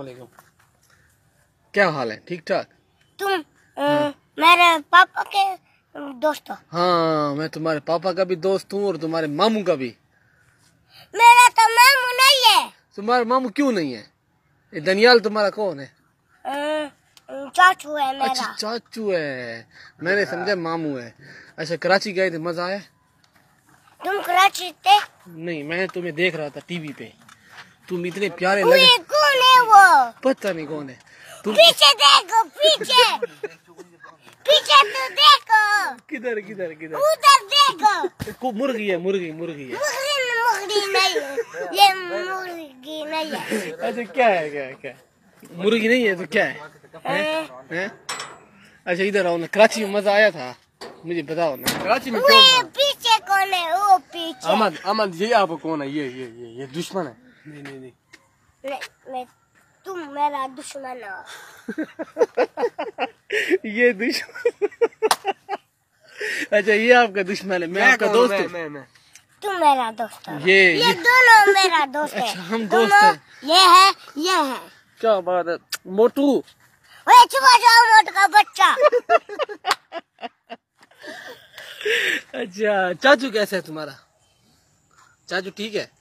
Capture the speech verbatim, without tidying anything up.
अस्सलामुअलैकुम। क्या हाल है? ठीक ठाक? तुम हाँ। मेरे पापा के दोस्त हो? हाँ, मैं तुम्हारे पापा का भी दोस्त हूँ और तुम्हारे मामू का भी। मेरा तो मामू नहीं है। तुम्हारा मामू क्यों नहीं है? ये दनियाल तुम्हारा कौन है? चाचू है मेरा। अच्छा, चाचू है। मैंने समझा मामू है। अच्छा, कराची गए थे, मजा आया? तुम कराची थे? नहीं, मैं तुम्हें देख रहा था टीवी पे। तुम इतने प्यारे लगे। कौन है वो? पता नहीं कौन है। तुम पीछे देखो, पीछे पीछे तो देखो। किधर किधर किधर? उधर देखो। मुर्गी है, मुर्गी मुर्गी है। मुर्गी नहीं है, ये मुर्गी नहीं है। अच्छा, क्या है? क्या है? क्या है? मुर्गी नहीं है तो क्या है? हैं? हैं? अच्छा, इधर आओ ना। कराची में मजा आया था? मुझे बताओ ना, कराची में क्यों? पीछे कौन है? वो पीछे। अहमद, अहमद, ये आप कौन है? ये ये ये ये दुश्मन है। नहीं नहीं नहीं, मैं, मैं तुम मेरा दुश्मन हो। ये दुश्मन। अच्छा, ये आपका दुश्मन है। मैं आपका दोस्त हूँ। मैं मैं तुम मेरा दोस्त हो। ये ये, ये दोनों मेरा दोस्त है। अच्छा, हम दोस्त हैं। ये है, ये है। क्या बात है मोटू? ओए छुपा जाओ मोटू का बच्चा। अच्छा, चाचू कैसा है तुम्हारा? चाचू ठीक है?